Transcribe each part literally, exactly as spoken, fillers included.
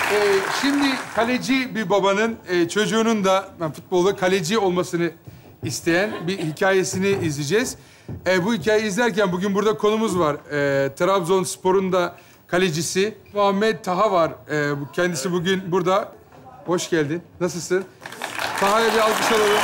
Ee, şimdi kaleci bir babanın e, çocuğunun da ben futbolda kaleci olmasını isteyen bir hikayesini izleyeceğiz. E, bu hikayeyi izlerken bugün burada konumuz var. E, Trabzonspor'un da kalecisi Muhammed Taha var. E, bu kendisi bugün burada. Hoş geldin. Nasılsın? Taha'ya bir alkış alalım.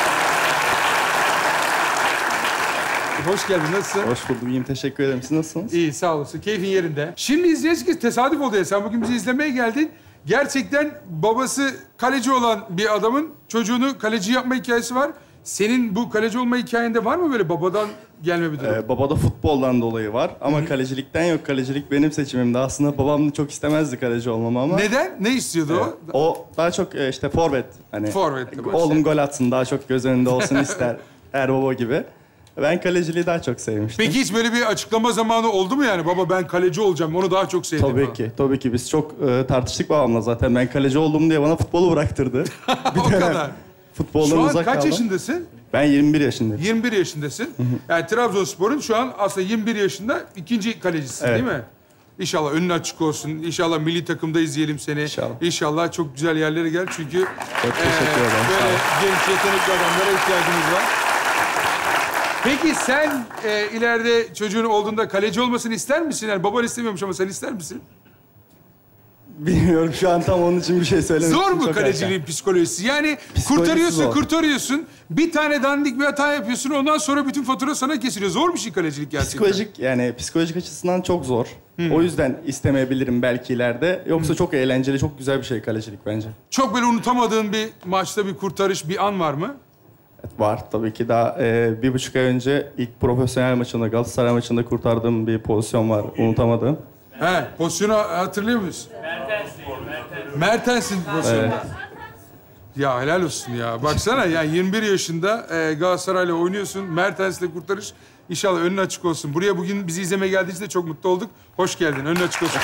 Hoş geldin. Nasılsın? Hoş buldum. İyiyim. Teşekkür ederim. Siz nasılsınız? İyi, sağ olasın. Keyfin yerinde. Şimdi izleyeceğiz ki tesadüf oldu ya. Sen bugün bizi izlemeye geldin. Gerçekten babası kaleci olan bir adamın çocuğunu kaleci yapma hikayesi var. Senin bu kaleci olma hikayende var mı böyle babadan gelme bir durum? Ee, babada futboldan dolayı var ama Hı-hı. kalecilikten yok. Kalecilik benim seçimimdi. Aslında babam çok istemezdi kaleci olmamı ama... Neden? Ne istiyordu ee, o? O daha çok e, işte forvet. Hani Forvet'ti bu. Oğlum gol atsın, daha çok göz önünde olsun ister. Her baba gibi. Ben kaleciliği daha çok sevmiştim. Peki hiç böyle bir açıklama zamanı oldu mu yani? Baba ben kaleci olacağım, onu daha çok sevdim Tabii falan. ki, tabii ki. Biz çok e, tartıştık babamla zaten. Ben kaleci oldum diye bana futbolu bıraktırdı. Bir o kadar. Futboldan şu an uzak kaç kaldım. yaşındasın? Ben yirmi bir yaşındayım. yirmi bir yaşındasın. Hı hı. Yani Trabzonspor'un şu an aslında yirmi bir yaşında ikinci kalecisi evet. değil mi? İnşallah önün açık olsun. İnşallah milli takımda izleyelim seni. İnşallah. İnşallah çok güzel yerlere gel çünkü... Çok teşekkür ederim. E, böyle genç, yetenekli adamlara ihtiyacımız var. Peki sen e, ileride çocuğun olduğunda kaleci olmasını ister misin? Yani baban istemiyormuş ama sen ister misin? Bilmiyorum şu an tam onun için bir şey söylemek Zor için mu çok kaleciliğin erken. psikolojisi? Yani Psikolojisi kurtarıyorsun, zor. kurtarıyorsun. Bir tane dandik bir hata yapıyorsun. Ondan sonra bütün fatura sana kesiliyor. Zor bir şey kalecilik gerçekten. Psikolojik yani psikolojik açısından çok zor. Hmm. O yüzden istemeyebilirim belki ileride. Yoksa hmm. çok eğlenceli, çok güzel bir şey kalecilik bence. Çok böyle unutamadığın bir maçta bir kurtarış, bir an var mı? Evet, var tabii ki. Daha e, bir buçuk ay önce ilk profesyonel maçında, Galatasaray maçında kurtardığım bir pozisyon var. Unutamadığım. He, pozisyonu hatırlıyor musun? Mertens'in. Mertens'in pozisyonu. Evet. Ya helal olsun ya. Baksana yani yirmi bir yaşında e, Galatasaray'la oynuyorsun. Mertens'le kurtarış. İnşallah önün açık olsun. Buraya bugün bizi izlemeye geldiğin için de çok mutlu olduk. Hoş geldin. Önün açık olsun.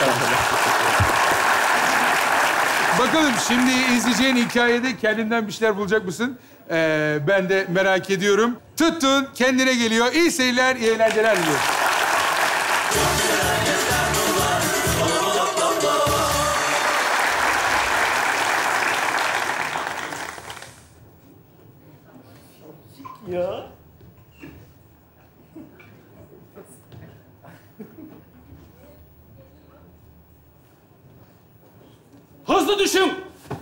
Bakalım şimdi izleyeceğin hikayede kendinden bir şeyler bulacak mısın? Ee, ben de merak ediyorum. Tuttun, kendine geliyor. İyi seyirler, iyi eğlenceler diliyorum. Ya. Hızlı düşün.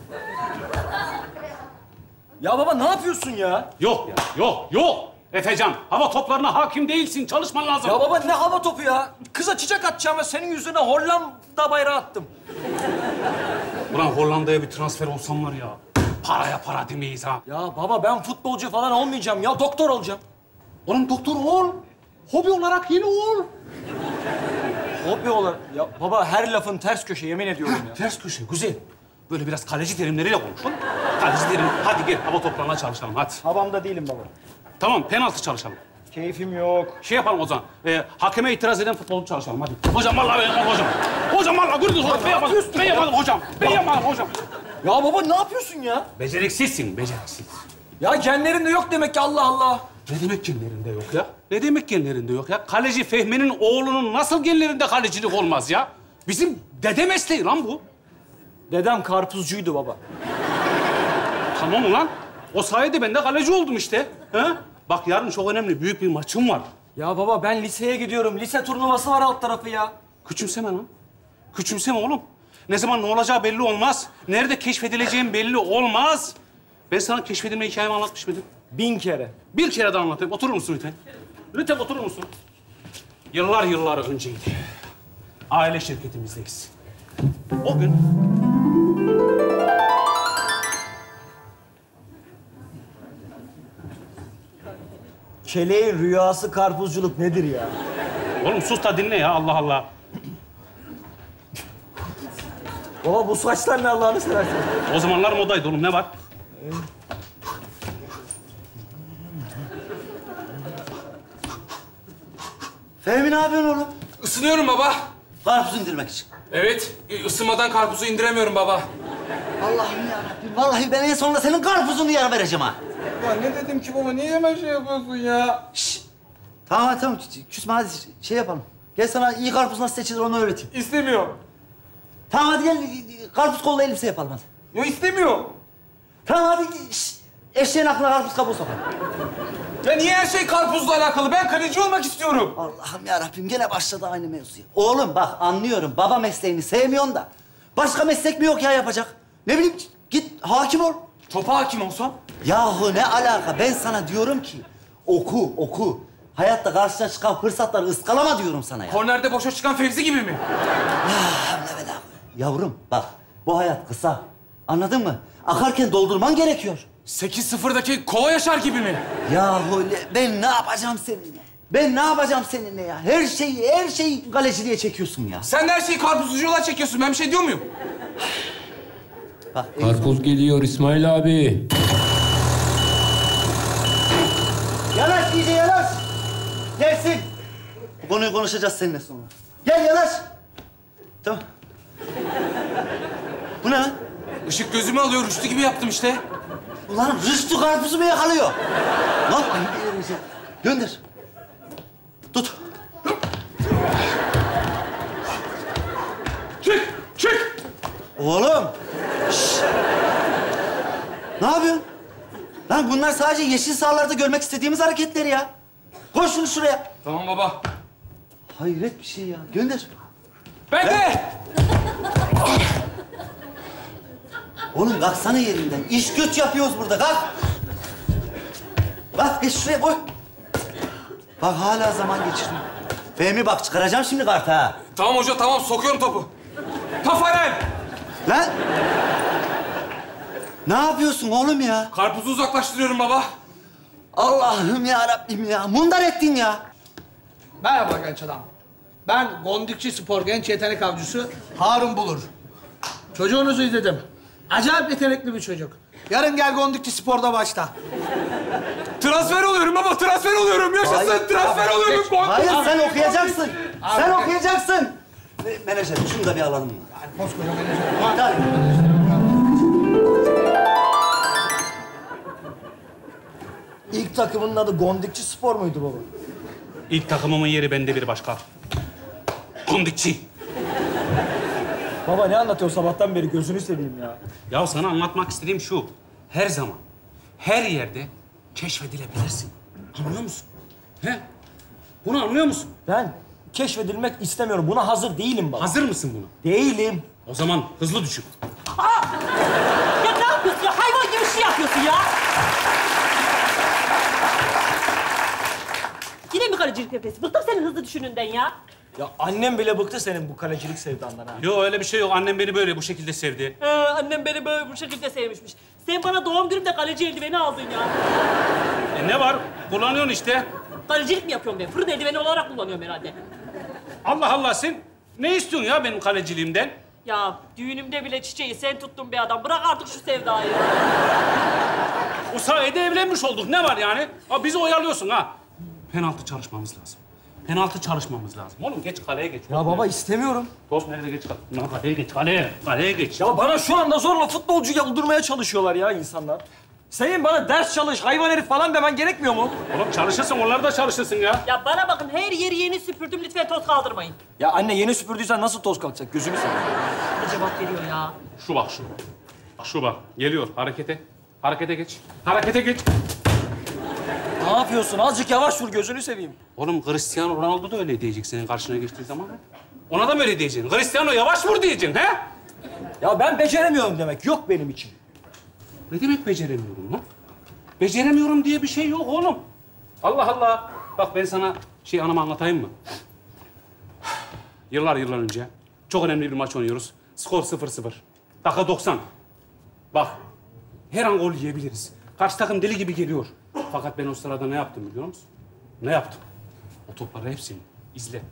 Ya baba ne yapıyorsun ya? Yok ya, yok, yok. Efecan, hava toplarına hakim değilsin. Çalışman lazım. Ya baba ne hava topu ya? Kıza çiçek atacağım ve senin yüzüne Hollanda bayrağı attım. Ulan Hollanda'ya bir transfer olsam var ya. Paraya para demeyiz ha. Ya baba ben futbolcu falan olmayacağım ya. Doktor olacağım. Oğlum doktor ol. Hobi olarak yine ol. Hobi olarak... Ya baba her lafın ters köşe yemin ediyorum ya. Ters köşe, güzel. Böyle biraz kaleci terimleriyle konuşun. Kaleci terim. Hadi gel hava toplarına çalışalım hadi. Havamda değilim baba. Tamam penaltı çalışalım. Keyfim yok. Şey yapalım o zaman. E, hakeme itiraz eden futbolcu çalışalım hadi. Hocam vallahi ben yapmadım hocam. Hocam vallahi gördünüz hocam. Ben yapmadım. Ben yapmadım hocam. Ben yapmadım hocam. Ya baba ne yapıyorsun ya? Beceriksizsin, beceriksiz. Ya genlerinde yok demek ki Allah Allah. Ne demek genlerinde yok ya? Ne demek genlerinde yok ya? Kaleci Fehmi'nin oğlunun nasıl genlerinde kalecilik olmaz ya? Bizim dede mesleği lan bu. Dedem karpuzcuydu baba. Tamam ulan. O sayede ben de kaleci oldum işte. He? Bak yarın çok önemli, büyük bir maçım var. Ya baba ben liseye gidiyorum. Lise turnuvası var alt tarafı ya. Küçümseme lan. Küçümseme oğlum. Ne zaman ne olacağı belli olmaz. Nerede keşfedileceğim belli olmaz. Ben sana keşfedilme hikayemi anlatmış mıydım? Bin kere. Bir kere daha anlatayım. Oturur musun lütfen? Lütfen oturur musun? Yıllar yıllar önceydi. Aile şirketimizdeyiz. O gün... Keleğin rüyası karpuzculuk nedir ya? Oğlum sus da dinle ya Allah Allah. Baba bu saçlar ne Allah'ını seversen? O zamanlar modaydı oğlum ne var? Fehmi ne yapıyorsun oğlum? Isınıyorum baba. Karpuz indirmek için. Evet, ısınmadan karpuzu indiremiyorum baba. Allah'ım yarabbim, vallahi ben en sonunda senin karpuzunu yer vereceğim ha. Ya ne dedim ki baba, niye hemen şey yapıyorsun ya? Şşş! Tamam tamam, küsme hadi şey yapalım. Gel sana iyi karpuz nasıl seçilir onu öğreteyim. İstemiyorum. Tamam hadi gel karpuz kollu elbise yapalım hadi. Ya istemiyorum. Tamam hadi şş, eşeğin aklına karpuz kabuğu sokalım. Ya niye her şey karpuzla alakalı? Ben kaleci olmak istiyorum. Allah'ım yarabbim gene başladı aynı mevzuya. Oğlum bak anlıyorum baba mesleğini sevmiyorsun da. Başka meslek mi yok ya yapacak? Ne bileyim git hakim ol. Topa hakim olsam? Yahu ne alaka? Ben sana diyorum ki oku oku. Hayatta karşına çıkan fırsatları ıskalama diyorum sana ya. Kornerde boşa çıkan Fevzi gibi mi? Yavrum bak bu hayat kısa. Anladın mı? Akarken doldurman gerekiyor. sekiz sıfırdaki Kova Yaşar gibi mi? Yahu ne- ben ne yapacağım seninle? Ben ne yapacağım seninle ya? Her şeyi, her şeyi galeciliğe çekiyorsun ya. Sen de her şeyi karpuzcuya çekiyorsun. Ben bir şey diyor muyum? Bak, en- Karpuz geliyor İsmail abi. Yanaş iyice yanaş. Gelsin. Bu konuyu konuşacağız seninle sonra. Gel yanaş. Tamam. Bu ne lan? Işık gözümü alıyor. Rüştü gibi yaptım işte. Ulan rüştü karpuzu mu yakalıyor? Lan gönder. Tut. Çık! Çık! Oğlum. Şşş. Ne yapıyorsun? Lan bunlar sadece yeşil sahalarda görmek istediğimiz hareketler ya. Koy şunu şuraya. Tamam baba. Hayret bir şey ya. Gönder. Ben de! Oğlum kalksana yerinden. İş güç yapıyoruz burada. Kalk. Kalk geç şuraya koy. Bak hala zaman geçiriyor. Fehmi bak çıkaracağım şimdi kartı ha. Tamam hoca tamam. Sokuyorum topu. Tafarel! Lan. Ne yapıyorsun oğlum ya? Karpuzu uzaklaştırıyorum baba. Allah'ım ya Rabbim ya. Mundar ettin ya. Merhaba genç adam. Ben Gondikçi Spor Genç Yetenek Avcısı Harun Bulur. Çocuğunuzu izledim. Acayip yetenekli bir çocuk. Yarın gel Gondikçi Spor'da başla. Transfer oluyorum baba. Transfer oluyorum. Yaşasın. Hayır. Transfer oluyorum. Hayır sen okuyacaksın. Sen okuyacaksın. Me- Menajer şunu da bir alalım mı? Koskoca menajer. Hadi. İlk takımının adı Gondikçi Spor muydu baba? İlk takımımın yeri bende bir başka. Kondikçi. Baba ne anlatıyor sabahtan beri gözünü seveyim ya. Ya sana anlatmak istediğim şu. Her zaman, her yerde keşfedilebilirsin. Anlıyor musun? He? Bunu anlıyor musun? Ben keşfedilmek istemiyorum. Buna hazır değilim baba. Hazır mısın buna? Değilim. O zaman hızlı düşün. Ya ne yapıyorsun ya? Hayvan gibi bir şey yapıyorsun ya. Yine mi kalecilik nefesi? Bıktım senin hızlı düşününden ya. Ya annem bile bıktı senin bu kalecilik sevdandan ha. Yok öyle bir şey yok. Annem beni böyle bu şekilde sevdi. Ee, annem beni böyle bu şekilde sevmişmiş. Sen bana doğum günümde kaleci eldiveni aldın ya. E ne var? Kullanıyorsun işte. Kalecilik mi yapıyorum ben? Fırın eldiveni olarak kullanıyorum herhalde. Allah Allah sen ne istiyorsun ya benim kaleciliğimden? Ya düğünümde bile çiçeği sen tuttun be adam. Bırak artık şu sevdayı. O sayede evlenmiş olduk. Ne var yani? Ha, bizi oyalıyorsun ha. Penaltı çalışmamız lazım. Penaltı çalışmamız lazım. Oğlum geç kaleye geç. Ya baba istemiyorum. Top nerede geç kal? Lan kaleye geç kaleye. Kaleye geç. Ya bana şu anda zorla futbolcu yaptırmaya çalışıyorlar ya insanlar. Senin bana ders çalış, hayvan herif falan demen gerekmiyor mu? Oğlum çalışırsın, onlar da çalışırsın ya. Ya bana bakın her yeri yeni süpürdüm. Lütfen toz kaldırmayın. Ya anne yeni süpürdüysen nasıl toz kalkacak? Gözünü seveyim. Ne cevap veriyor ya? Şu bak şu. Bak şu bak. Geliyor harekete. Harekete geç. Harekete geç. Ne yapıyorsun? Azıcık yavaş vur, gözünü seveyim. Oğlum Cristiano Ronaldo da öyle diyecek senin karşına geçtiği zaman. Ona da mı öyle diyeceksin? Cristiano yavaş vur diyeceksin he? Ya ben beceremiyorum demek. Yok benim için. Ne demek beceremiyorum lan? Beceremiyorum diye bir şey yok oğlum. Allah Allah. Bak ben sana şey anımı anlatayım mı? Yıllar yıllar önce çok önemli bir maç oynuyoruz. Skor sıfır sıfır. Dakika doksan. Bak her an gol yiyebiliriz. Karşı takım deli gibi geliyor. Fakat ben o sırada ne yaptım biliyor musun? Ne yaptım? O topları hepsini izle.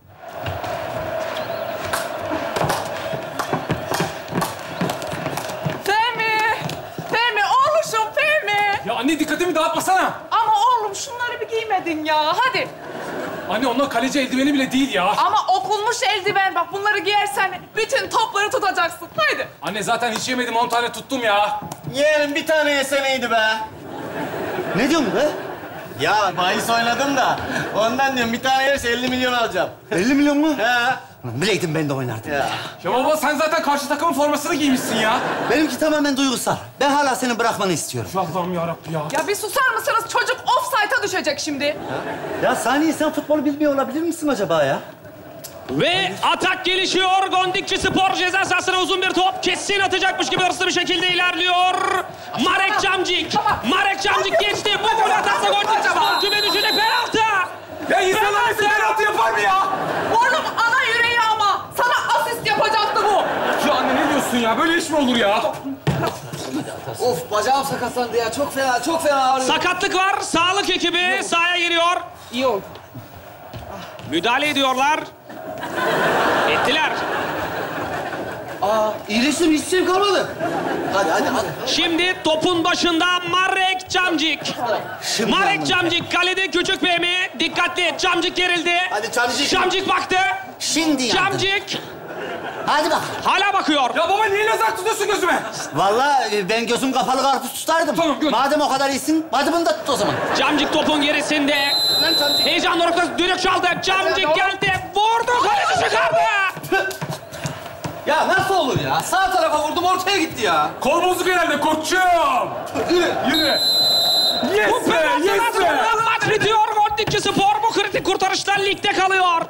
Fehmi! Fehmi oğluşum Fehmi! Ya anne dikkatimi dağıtmasana. Ama oğlum şunları bir giymedin ya. Hadi. Anne onlar kaleci eldiveni bile değil ya. Ama okunmuş eldiven bak bunları giyersen bütün topları tutacaksın. Haydi. Anne zaten hiç yemedim. On tane tuttum ya. Yeğenim bir tane yeseneydi be. Ne diyorsun be? Ya bahis oynadım da ondan diyorum bir tane yerse elli milyon alacağım. elli milyon mu? He. Bileydim ben de oynardım. Ya baba sen zaten karşı takımın formasını giymişsin ya. Benimki tamamen duygusal. Ben hala seni bırakmanı istiyorum. Allah'ım yarabbim ya. Ya bir susar mısınız? Çocuk offside'a düşecek şimdi. Ya Saniye sen futbolu bilmiyor olabilir misin acaba ya? Ve atak gelişiyor. Gondikçi Spor ceza sahasına uzun bir top. Kesin atacakmış gibi hırslı bir şekilde ilerliyor. Marek Camcik. Marek Camcik geçti. Bu gol atarsa Gondikçi Spor küme düşecek. Penaltı. Ya insanlar nasıl penaltı yapar mı ya? Oğlum ana yüreği ama. Sana asist yapacaktı bu. Ya anne ne diyorsun ya? Böyle iş mi olur ya? Of bacağım sakatlandı ya. Çok fena, çok fena ağrıyor. Sakatlık var. Sağlık ekibi sahaya giriyor. İyi oldu. Müdahale ediyorlar. Ettiler. Aa, iyileştim, hiç şeyim kalmadı. Hadi, hadi, hadi. Şimdi topun başında Marek Camcik. Şimdi Marek anladım. Camcik kalede küçük Fehmi. Dikkatli. Camcik gerildi. Hadi Camcik. Camcik baktı. Şimdi yandım. Camcik Hadi bak. hala bakıyor. Ya baba niye lazer tutuyorsun gözüme? Vallahi e, ben gözüm kapalı karpuz tutardım. Tamam, gör. Madem o kadar iyisin, hadi bunu da tut o zaman. Camcik topun gerisinde. Heyecan dorukta düdük çaldı. Camcik geldi. Vurdu. Kaleci çıkardı. Ya nasıl olur ya? Sağ tarafa vurdum, ortaya gitti ya. Kol bozuk herhalde koçum. Yürü. Yürü. Yes Bu be, yes penaltıdan be. sonra maç bitiyor. Gondikçi Spor bu kritik kurtarışlar ligde kalıyor.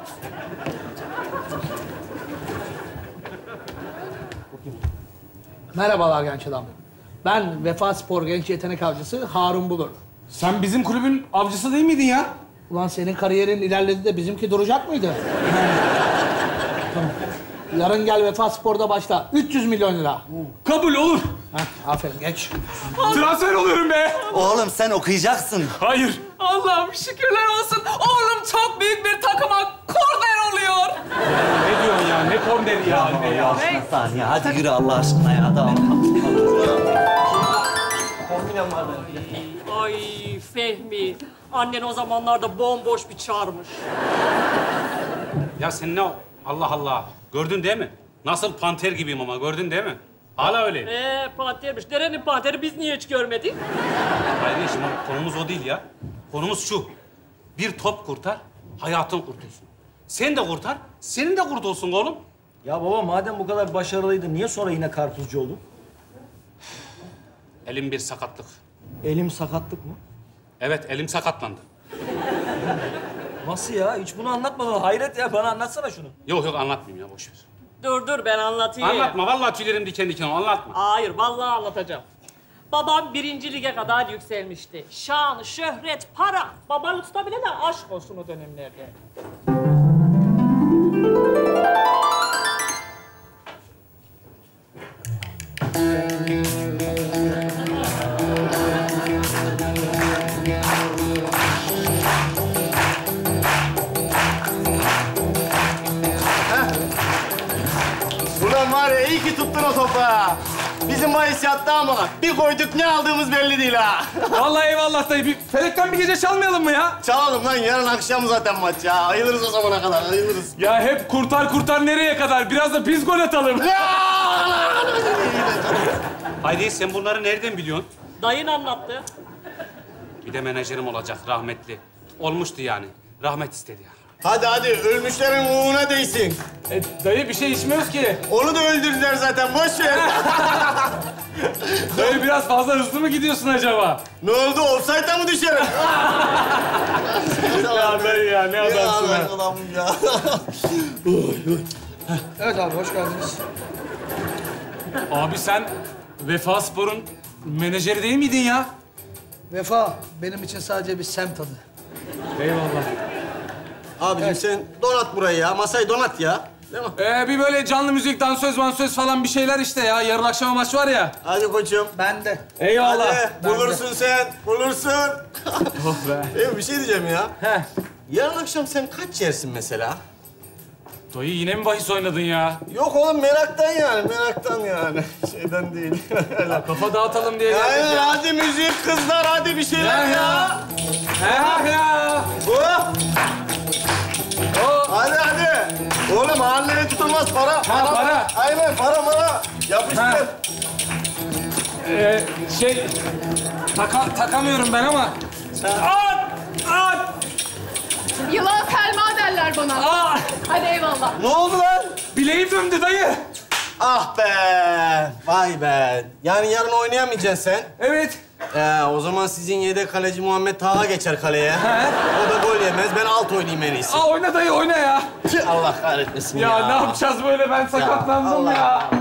Merhabalar genç adam. Ben Vefa Spor Genç Yetenek Avcısı Harun Bulur. Sen bizim kulübün avcısı değil miydin ya? Ulan senin kariyerin ilerledi de bizimki duracak mıydı? Tamam. Yarın gel Vefa Spor'da başla. üç yüz milyon lira. Kabul olur. Heh, aferin geç. Transfer oluyorum be. Oğlum sen okuyacaksın. Hayır. Allah'ım şükürler olsun. Oğlum çok büyük bir takıma korner oluyor. Ne diyorsun ya? Ne korneri ya anne ya? Bir saniye, hadi yürü Allah aşkına ya. Tamam. Ay Fehmi. Annen o zamanlarda bomboş bir çarmış. Ya sen ne o? Allah Allah. Gördün değil mi? Nasıl panter gibiyim ama gördün değil mi? Hala öyleyim. Ee pantermiş. Nerenin panteri biz niye hiç görmedik? Hayır şimdi konumuz o değil ya. Konumuz şu. Bir top kurtar, hayatın kurtulsun. Sen de kurtar, senin de kurtulsun oğlum. Ya baba madem bu kadar başarılıydın niye sonra yine karpuzcu oldun? Elim bir sakatlık. Elim sakatlık mı? Evet, elim sakatlandı. Nasıl ya? Hiç bunu anlatmadın. Hayret ya. Bana anlatsana şunu. Yok yok anlatmayayım ya, boş ver. Dur dur ben anlatayım. Anlatma, vallahi tüylerim diken diken o, anlatma. Hayır vallahi anlatacağım. Babam birinci lige kadar yükselmişti. Şan, şöhret, para. Babalıkta bile de aşk olsun o dönemlerde. Ulan var ya iyi ki tuttun o topu ha. Bizim bahis yattı ama bir koyduk ne aldığımız belli değil ha. Vallahi eyvallah dayı. Bir felekten bir gece çalmayalım mı ya? Çalalım lan yarın akşam zaten maç ya. Ayılırız o zamana kadar ayılırız. Ya hep kurtar kurtar nereye kadar? Biraz da biz gol atalım. Haydi sen bunları nereden biliyorsun? Dayın anlattı. Bir de menajerim olacak rahmetli. Olmuştu yani. Rahmet istedi ya. Hadi hadi ölmüşlerin ruhuna değsin. E, dayı bir şey içmiyoruz ki. Onu da öldürdüler zaten boş ver. Dayı biraz fazla hızlı mı gidiyorsun acaba? Ne oldu offside'a mı düşerim? Ya dayı ya ne adamsın ha. Adamım ya. Evet abi hoş geldiniz. Abi sen Vefa Spor'un menajeri değil miydin ya? Vefa benim için sadece bir semt adı. Eyvallah. Abicim sen donat burayı ya. Masayı donat ya. Değil mi? Ee, bir böyle canlı müzik, dansöz, mansöz falan bir şeyler işte ya. Yarın akşama maç var ya. Hadi koçum. Ben de. Eyvallah. Hadi bulursun sen. Bulursun. Oh be. Ee, bir şey diyeceğim ya. He. Yarın akşam sen kaç yersin mesela? Dayı yine mi bahis oynadın ya? Yok oğlum meraktan yani, meraktan yani. Şeyden değil. Ya kafa dağıtalım diye geldik Aynen ya. hadi müzik kızlar hadi bir şeyler Ya, ya. ya. He ya. Oh. Oh. Hadi hadi. Oğlum mahalleye tutulmaz para. Ha, para. Aynen para para. Yapıştır. Ha. Ee, şey... Taka, takamıyorum ben ama. At! At! Yılan Selma der derler bana. Aa! Hadi eyvallah. Ne oldu lan? Bileğim döndü dayı. Ah be! Vay be! Yani yarın oynayamayacaksın sen. Evet. Ee, o zaman sizin yedek kaleci Muhammed Taha geçer kaleye. He. O da gol yemez. Ben alt oynayayım en iyisi. Aa oyna dayı oyna ya. Tüh, Allah kahretmesin ya. Ya, ne yapacağız böyle? Ben sakatlandım Allah. ya.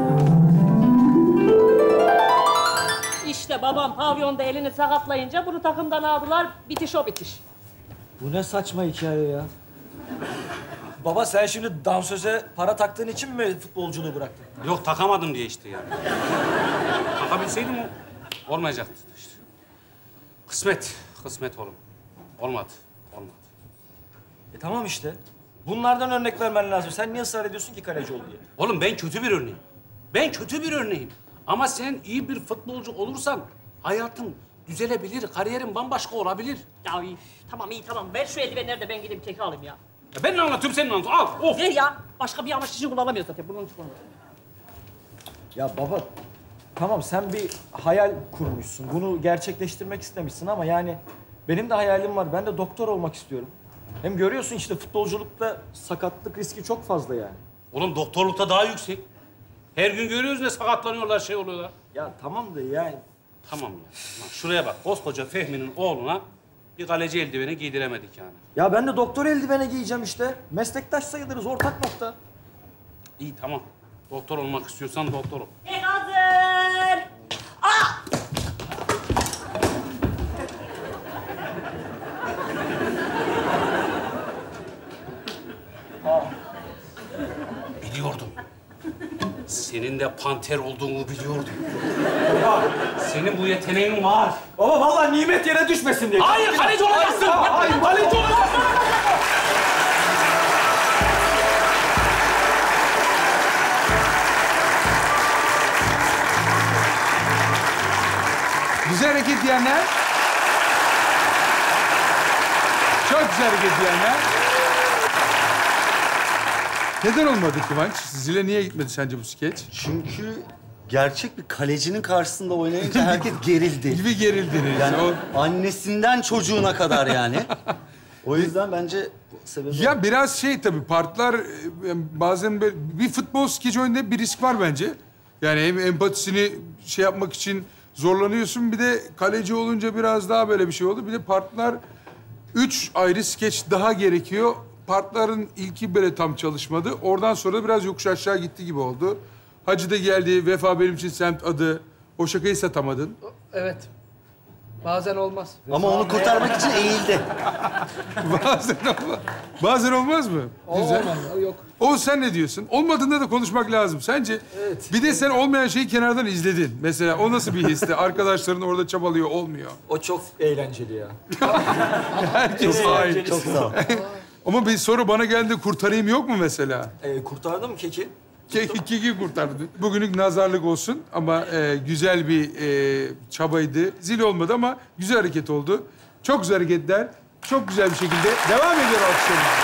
İşte babam pavyonda elini sakatlayınca bunu takımdan aldılar. Bitiş o bitiş. Bu ne saçma hikaye ya. Baba sen şimdi dansöze para taktığın için mi futbolculuğu bıraktın? Yok takamadım diye işte yani. Takabilseydim o olmayacaktı işte. Kısmet, kısmet oğlum. Olmadı, olmadı. E tamam işte. Bunlardan örnek vermen lazım. Sen niye ısrar ediyorsun ki kaleci ol diye? Oğlum ben kötü bir örneğim. Ben kötü bir örneğim. Ama sen iyi bir futbolcu olursan hayatın düzelebilir, kariyerin bambaşka olabilir. Ya üf, tamam iyi tamam. Ver şu eldivenleri de ben gideyim keki alayım ya. Ya ben ne anlatıyorum, sen ne anlatıyorsun? Al, of! Ver ya. Başka bir amaç için kullanamıyoruz zaten. Bunun için kullanıyoruz. Ya baba, tamam sen bir hayal kurmuşsun. Bunu gerçekleştirmek istemişsin ama yani benim de hayalim var. Ben de doktor olmak istiyorum. Hem görüyorsun işte futbolculukta sakatlık riski çok fazla yani. Oğlum doktorlukta daha yüksek. Her gün görüyoruz ne sakatlanıyorlar, şey oluyorlar. Ya tamam da yani. Tamam ya. Lan şuraya bak, koskoca Fehmi'nin oğluna bir kaleci eldiveni giydiremedik yani. Ya ben de doktor eldiveni giyeceğim işte. Meslektaş sayılırız, ortak nokta. İyi tamam. Doktor olmak istiyorsan doktor ol. Kek hazır. Aa! Biliyordum. Senin de panter olduğunu biliyordum. Baba, senin bu yeteneğin var. Baba vallahi nimet yere düşmesin diye. Hayır, kaleci olacaksın. Hayır, kaleci olacaksın. Güzel hareket diyenler. Çok güzel hareket diyenler. Neden olmadı Kıvanç? Zile niye gitmedi sence bu skeç? Çünkü gerçek bir kalecinin karşısında oynayınca herkes gerildi. Bir gerildiniz. Yani O- annesinden çocuğuna kadar yani. O yüzden bence sebebi... Ya biraz şey tabii partlar e, bazen böyle bir futbol skeci oyunda bir risk var bence. Yani hem empatisini şey yapmak için zorlanıyorsun. Bir de kaleci olunca biraz daha böyle bir şey oldu. Bir de partlar üç ayrı skeç daha gerekiyor. Partların ilki böyle tam çalışmadı. Oradan sonra da biraz yokuş aşağı gitti gibi oldu. Hacı da geldi. Vefa benim için semt adı. O şakayı satamadın. Evet. Bazen olmaz. Ama onu kurtarmak için eğildi. Bazen olmaz. Bazen olmaz mı? O Güzel. olmaz. O yok. O sen ne diyorsun? Olmadığında da konuşmak lazım. Sence? Evet. Bir de sen olmayan şeyi kenardan izledin. Mesela o nasıl bir histi? Arkadaşların orada çabalıyor, olmuyor. O çok eğlenceli ya. Herkes Çok aynı. eğlenceli. Çok sağ ol. Ama bir soru bana geldi, kurtarayım yok mu mesela? Ee, kurtardı mı keki? Keki, keki kurtardı. Bugünlük nazarlık olsun ama e, güzel bir e, çabaydı. Zil olmadı ama güzel hareket oldu. Çok güzel hareketler. Çok güzel bir şekilde devam ediyor alkışlarımız.